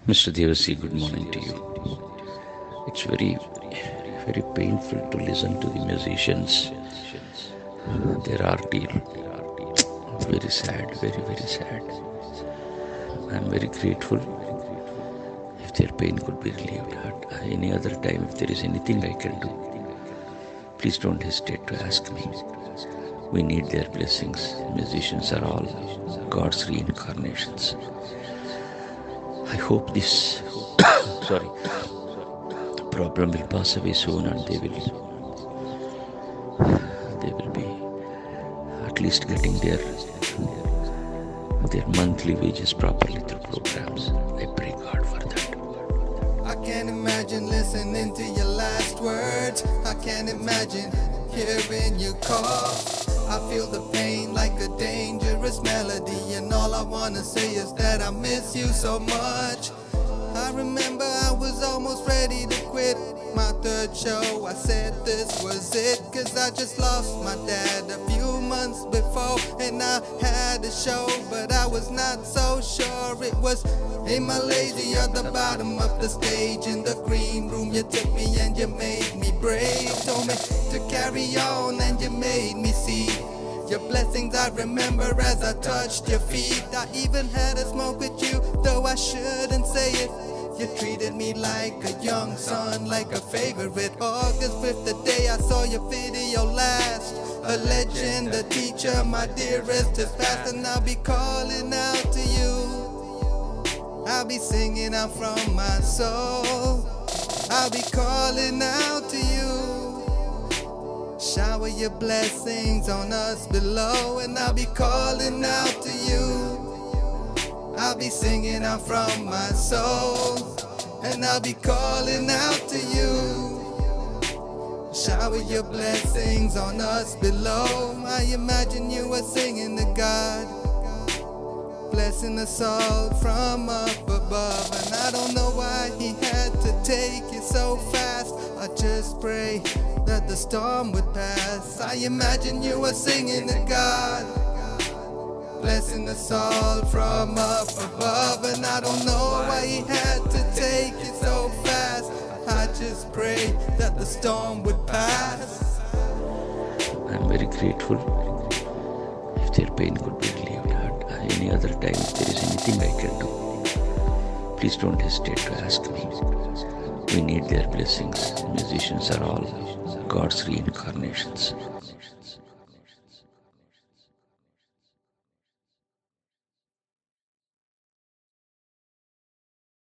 Mr. Devasi, good morning to you. It's very painful to listen to the musicians. Their ordeal. Very sad, very sad. I'm very grateful if their pain could be relieved. At any other time, if there is anything I can do, please don't hesitate to ask me. We need their blessings. Musicians are all God's reincarnations. I hope this problem will pass away soon, and they will be at least getting their monthly wages properly through programs. I pray God for that. I can't imagine listening to your last words. I can't imagine hearing you call. I feel the pain like a dangerous melody, and all I wanna say is that I miss you so much. I remember I was almost ready to quit my third show. I said this was it, cause I just lost my dad a few months before, and I had a show, but I was not so sure it was in Malaysia at the bottom of the stage. In the green room you took me and you made me brave, told me to carry on and you made me see your blessings. I remember as I touched your feet. I even had a smoke with you, though I shouldn't say it. You treated me like a young son, like a favorite. August 5th, the day I saw your video last. A legend, a teacher, my dearest is past, and I'll be calling out to you. I'll be singing out from my soul. I'll be calling out to you. Shower your blessings on us below, and I'll be calling out to you. I'll be singing out from my soul, and I'll be calling out to you. Shower your blessings on us below. I imagine you were singing to God, blessing us all from up above. And I don't know why he had to take it so fast. I just pray that the storm would pass. I imagine you were singing to God, blessing us all from up above. And I don't know why he had to take it so fast. I just pray that the storm would pass. I'm very grateful if their pain could be relieved. At any other time, if there is anything I can do, please don't hesitate to ask me. We need their blessings. Musicians are all God's reincarnations.